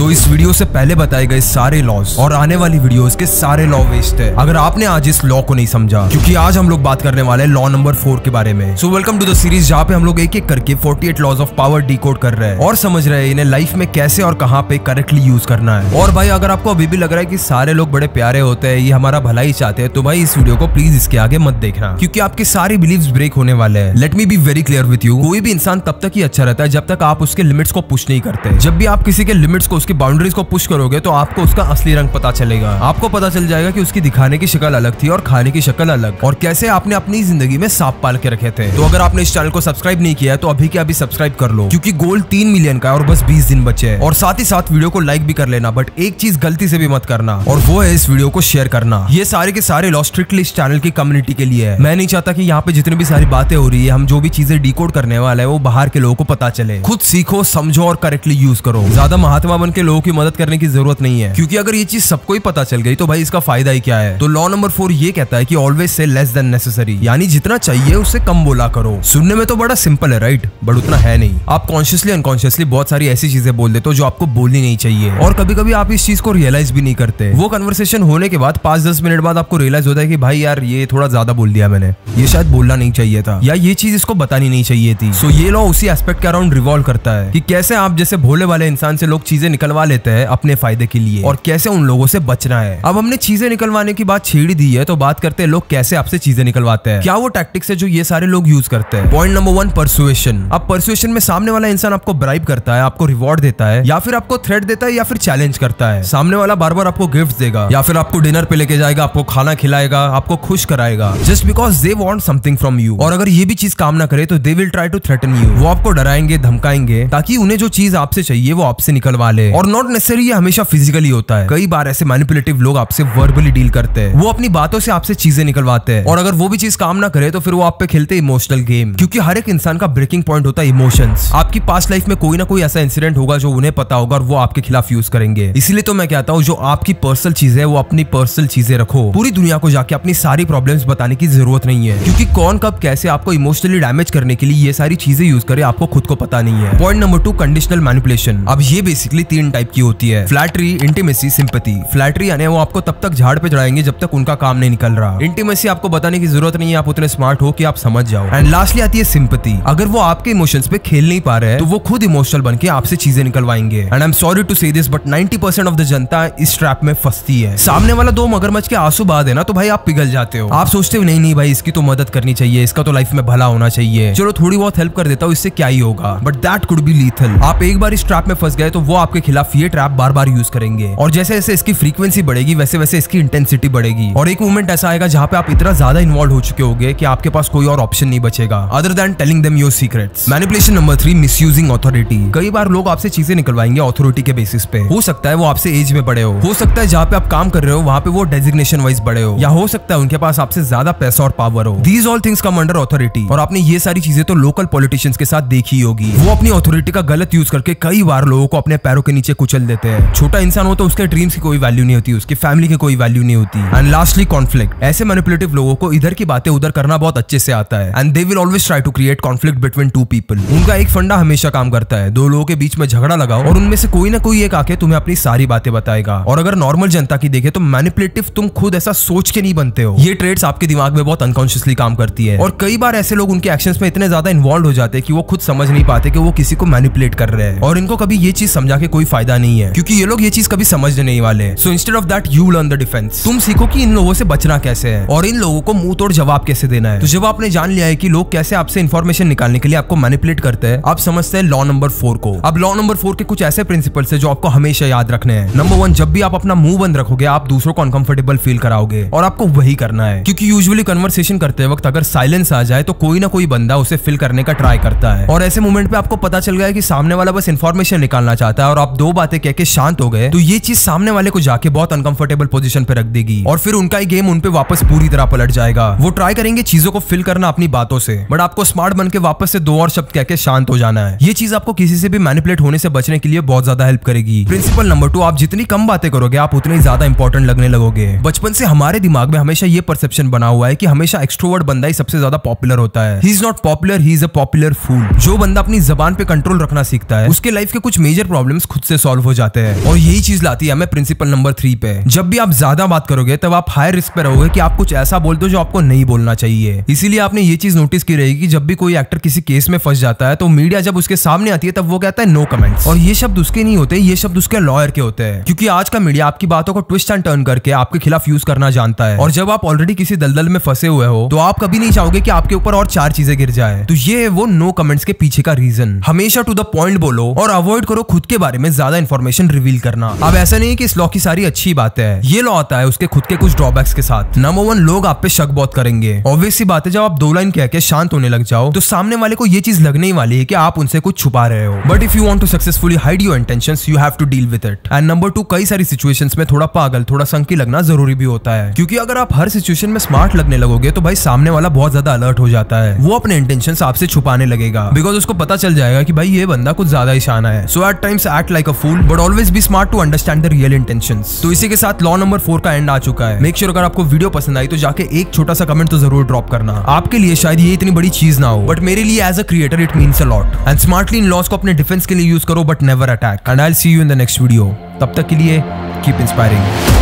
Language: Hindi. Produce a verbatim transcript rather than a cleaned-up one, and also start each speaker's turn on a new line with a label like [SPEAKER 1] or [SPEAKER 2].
[SPEAKER 1] तो इस वीडियो से पहले बताए गए सारे लॉज और आने वाली वीडियोस के सारे लॉ वेस्ट है अगर आपने आज इस लॉ को नहीं समझा, क्योंकि आज हम लोग बात करने वाले हैं लॉ नंबर फोर के बारे में। So welcome to the series जहाँ पे हम लोग एक एक करके अड़तालीस लॉज ऑफ पावर डिकोड कर रहे हैं और समझ रहे हैं इन्हें लाइफ में कैसे और कहाँ पे करेक्टली यूज करना है। और भाई अगर आपको अभी भी लग रहा है कि सारे लोग बड़े प्यारे होते हैं, ये हमारा भला ही चाहते हैं, तो भाई इस वीडियो को प्लीज इसके आगे मत देखना, क्योंकि आपके सारे बिलीव्स ब्रेक होने वाले हैं। Let me be very clear with you, कोई भी इंसान तब तक ही अच्छा रहता है जब तक आप उसके लिमिट्स को पुश नहीं करते। जब भी आप किसी के लिमिट्स को, उसकी बाउंड्रीज को पुश करोगे तो आपको उसका असली रंग पता चलेगा। आपको पता चल जाएगा कि उसकी दिखाने की शक्ल अलग थी और खाने की शक्ल अलग, और कैसे आपने अपनी जिंदगी में सांप पाल के रखे थे। तो अगर आपने इस चैनल को सब्सक्राइब नहीं किया है तो अभी के अभी सब्सक्राइब कर लो, क्योंकि गोल तीन मिलियन का है और बस बीस दिन बचे हैं। और साथ ही साथ वीडियो को लाइक भी कर लेना, बट एक चीज गलती से भी मत करना, और वो है इस वीडियो को शेयर करना। ये सारे के सारे लॉ स्ट्रिक्टली इस चैनल की कम्युनिटी के लिए है। मैं नहीं चाहता कि यहाँ पे जितनी भी सारी बातें हो रही है, हम जो भी चीजें डिकोड करने वाला है, वो बाहर के लोगों को पता चले। खुद सीखो, समझो और करेक्टली यूज करो। ज्यादा महात्मा बन के लोगों की मदद करने की जरूरत नहीं है, क्योंकि अगर ये चीज सबको ही पता चल गई तो भाई इसका फायदा ही क्या है। तो लॉ नंबर फोर ये कहता है कि always say less than necessary, यानी जितना चाहिए उससे कम बोला करो। सुनने में तो बड़ा सिंपल है राइट, बट उतना है नहीं। आप कॉन्शियसली अनकॉन्शियसली बहुत सारी ऐसी चीजें बोल देते हो जो आपको बोलनी नहीं चाहिए, और कभी कभी आप इस चीज को रियलाइज भी नहीं करते। वो कन्वर्सेशन होने के बाद पांच दस मिनट बाद आपको रियलाइज होता है कि भाई यार ये थोड़ा ज्यादा बोल दिया मैंने, ये शायद बोलना नहीं चाहिए था, या ये चीज इसको बतानी नहीं चाहिए थी। सो ये लॉ उसी एस्पेक्ट के अराउंड रिवॉल्व करता है कि कैसे आप जैसे भोले वाले इंसान से लोग चीजें निकलवा लेते हैं अपने फायदे के लिए, और कैसे उन लोगों से बचना है। अब हमने चीजें निकलवाने की बात छेड़ी दी है, तो बात करते हैं लोग कैसे आपसे चीजें निकलवाते हैं। क्या वो टैक्टिक्स है जो ये सारे लोग यूज करते हैं। Point number one, persuasion. अब परसुएशन में सामने वाला इंसान आपको ब्राइब करता है, आपको रिवॉर्ड देता है, या फिर आपको थ्रेट देता है, या फिर चैलेंज करता है। सामने वाला बार बार आपको गिफ्ट देगा, या फिर आपको डिनर पे लेके जाएगा, आपको खाना खिलाएगा, आपको खुश कराएगा, just because they want something from you. और अगर ये भी चीज काम ना करे तो they will try to threaten you. वो आपको डराएंगे, धमकाएंगे, ताकि उन्हें जो चीज आपसे चाहिए वो आपसे निकलवा ले। और नॉट नेसेसरी ये हमेशा फिजिकली होता है। कई बार ऐसे मैनिपुलेटिव लोग आपसे वर्बली डील करते हैं, वो अपनी बातों से आपसे चीजें निकलवाते हैं, और अगर वो भी चीज काम ना करे तो फिर वो आप पे खेलते इमोशनल गेम, क्योंकि हर एक इंसान का ब्रेकिंग पॉइंट होता है इमोशंस। आपकी पास्ट लाइफ में कोई ना कोई ऐसा इंसिडेंट होगा जो उन्हें पता होगा और वो आपके खिलाफ यूज करेंगे। इसीलिए तो मैं कहता हूँ जो आपकी पर्सनल चीज है वो अपनी पर्सनल चीजें रखो। पूरी दुनिया को जाके अपनी सारी प्रॉब्लम्स बताने की जरूरत नहीं है, क्योंकि कौन कब कैसे आपको इमोशनली डैमेज करने के लिए ये सारी चीजें यूज करे आपको खुद को पता नहीं है। Point number two, conditional manipulation. अब ये बेसिकली तीन टाइप की होती है, फ्लैटरी, इंटीमेसी, सिंपैथी। फ्लैटरी यानी वो आपको तब तक झाड़ पे चढ़ाएंगे जब तक उनका काम नहीं निकल रहा। इंटीमेसी आपको बताने की जरूरत नहीं है, आप उतने स्मार्ट हो कि आप समझ जाओ। एंड लास्टली आती है सिंपैथी। अगर वो आपके इमोशंस पे खेल नहीं पा रहे हैं तो वो खुद इमोशनल बन के आपसे चीजें निकलवाएंगे। And I am sorry to say this but ninety percent of the जनता इस ट्रैप में फंसती है। सामने वाला दो मगरमच्छ के आंसू बहा देना तो भाई आप पिघल जाते हो। आप सोचते हो नहीं नहीं भाई इसकी तो मदद करनी चाहिए, इसका तो लाइफ में भला होना चाहिए, चलो थोड़ी बहुत हेल्प कर देता हूँ, इससे क्या ही होगा। But that could be lethal. आप एक बार इस ट्रैप में फंस गए तो वो आपके खिलाफ ये ट्रैप बार बार यूज करेंगे, और जैसे जैसे इसकी फ्रीक्वेंसी बढ़ेगी वैसे वैसे इसकी इंटेंसिटी बढ़ेगी, और एक मोमेंट ऐसा आएगा जहाँ पे आप इतना ज्यादा इन्वॉल्व हो चुके होंगे कि आपके पास कोई और ऑप्शन नहीं बचेगा other than telling them your secrets. Manipulation number three, misusing authority. कई बार लोग आपसे चीजें निकलवाएंगे अथॉरिटी के बेसिस पे। हो सकता है वो आपसे एज में बड़े हो, हो सकता है जहाँ पे आप काम कर रहे हो वहाँ पे वो डेजिग्नेशन वाइज बड़े हो, या हो सकता है उनके पास आपसे ज्यादा पैसा और पावर हो। These all things come under authority. और आपने ये सारी चीजें तो लोकल पॉलिटिशियंस के साथ देखी होगी। वो अपनी अथॉरिटी का गलत यूज करके कई बार लोगों को अपने पैरों के नीचे कुचल देते हैं। छोटा इंसान हो तो उसके ड्रीम्स की कोई वैल्यू नहीं होती, उसकी फैमिली की कोई वैल्यू नहीं होती। And lastly conflict. ऐसे मैनिपुलेटिव लोगों को इधर की बातें उधर करना बहुत अच्छे से आता है, and they will always try to create conflict between two people. उनका एक फंडा हमेशा काम करता है, दो लोगों के बीच में झगड़ा लगाओ और उनमें से कोई ना कोई एक आके तुम्हें अपनी सारी बातें बताएगा। और अगर नॉर्मल जनता की देखे तो मैनिपुलेटिव तुम खुद ऐसा सोच के नहीं बनते हो, ये ट्रेड्स आपके दिमाग में बहुत अनकॉन्शियसली काम करती है। और कई बार ऐसे लोग उनके एक्शंस में इतने ज्यादा इन्वॉल्व हो जाते हैं कि वो खुद समझ नहीं पाते कि वो किसी को मैनिपुलेट कर रहे हैं, और इनको कभी ये चीज समझा के कोई फायदा नहीं है, क्योंकि ये लोग ये चीज कभी समझने नहीं वाले। So instead of that you learn the defence. तुम सीखो कि इन लोगों से बचना कैसे है और इन लोगों को मुंह तोड़ जवाब कैसे देना है। तो जब आपने जान लिया है कि लोग कैसे आपसे इन्फॉर्मेशन निकालने के लिए आपको मैनिपुलेट करते हैं, आप समझते हैं लॉ नंबर फोर को। अब लॉ नंबर फोर के कुछ ऐसे प्रिंसिपल्स है जो आपको हमेशा याद रखने हैं। नंबर वन, जब भी आप अपना मुंह बंद रखोगे आप दूसरों को अनकंफर्टेबल फील कराओगे, और आपको वही करना है, क्योंकि यूजुअली कन्वर्सेशन करते वक्त अगर साइलेंस आ जाए तो कोई ना कोई बंदा उसे फिल करने का ट्राई करता है, और ऐसे मोमेंट पे आपको पता चल गया कि सामने वाला बस इन्फॉर्मेशन निकालना चाहता है और आप दो बातें कह के शांत हो गए, तो ये चीज सामने वाले को जाके बहुत अनकंफर्टेबल पोजीशन पे रख देगी, और फिर उनका ही गेम उन पे वापस पूरी तरह पलट जाएगा। वो ट्राई करेंगे चीजों को फिल करना अपनी बातों से, बट आपको स्मार्ट बन के वापस से दो और शब्द कह के शांत हो जाना है। ये चीज आपको किसी से भी मैनिपुलेट होने से बचने के लिए बहुत ज्यादा हेल्प करेगी। प्रिंसिपल नंबर टू, आप जितनी कम बातें करोगे आप उतनी ज्यादा इंपॉर्टेंट लगने लगोगे। बचपन से हमारे दिमाग में हमेशा ये परसेप्शन बना हुआ है कि हमेशा एक्सट्रोवर्ट बंदा ही सबसे ज्यादा पॉपुलर होता है। He is not popular, he is a popular fool. जो बंदा अपनी जबान पे कंट्रोल रखना सीखता है उसके लाइफ के कुछ मेजर प्रॉब्लम्स खुद से सॉल्व हो जाते हैं। और यही चीज लाती है हमें प्रिंसिपल नंबर थ्री पे। जब भी आप ज्यादा बात करोगे तब आप हाई रिस्क पे रहोगे कि आप कुछ ऐसा बोल दो जो आपको नहीं बोलना चाहिए। इसीलिए आपने ये चीज नोटिस की रहेगी कि जब भी कोई एक्टर किसी केस में फंस जाता है तो मीडिया जब उसके सामने आती है तब वो कहता है नो कमेंट्स। और ये शब्द उसके नहीं होते, ये शब्द उसके लॉयर के होते हैं, क्योंकि आज का मीडिया आपकी बातों को ट्विस्ट एंड टर्न करके आपके खिलाफ यूज करना जानता है। और जब आप ऑलरेडी किसी दलदल में फंसे हुए हो तो आप कभी नहीं चाहोगे कि आपके ऊपर और चार चीजें गिर जाए। तो ये है वो नो कमेंट्स के पीछे का रीजन। हमेशा टू द पॉइंट बोलो और अवॉइड करो खुद के बारे में ज्यादा इंफॉर्मेशन रिवील करना। अब ऐसा नहीं कि इस लॉ की सारी अच्छी बातें हैं, ये लॉ आता है उसके खुद के कुछ ड्रॉबैक्स के साथ। नंबर वन, लोग आप पे शक बहुत करेंगे। ऑब्वियस सी बात है, जब आप दो लाइन कह के शांत होने लग जाओ तो सामने वाले को ये चीज लगने ही वाली है कि आप उनसे कुछ छुपा रहे हो। But if you want to successfully hide your intentions, you have to deal with it. And number two, कई सारी सिचुएशंस में थोड़ा पागल, थोड़ा संकी लगना जरूरी भी होता है, क्योंकि अगर आप हर सिचुएशन में स्मार्ट लगने लगोगे तो भाई सामने वाला बहुत ज्यादा अलर्ट हो जाता है। वो अपने इंटेंशंस आपसे छुपाने लगेगा, बिकॉज उसको पता चल जाएगा कि भाई ये बंदा कुछ ज्यादा ही शाना है। So at times act like a fool but always be smart to understand the real intentions. तो इसी के साथ लॉ नंबर फोर का एंड आ चुका है। मेक श्योर अगर आपको वीडियो पसंद आई तो जाके एक छोटा सा कमेंट तो जरूर ड्रॉप करना। आपके लिए शायद ये इतनी बड़ी चीज ना हो, बट मेरे लिए as a creator it means a lot. And smartly इन लॉस को अपने डिफेंस के लिए यूज करो, but never attack. And I will see you in the next video. तब तक के लिए कीप इंस्पायरिंग।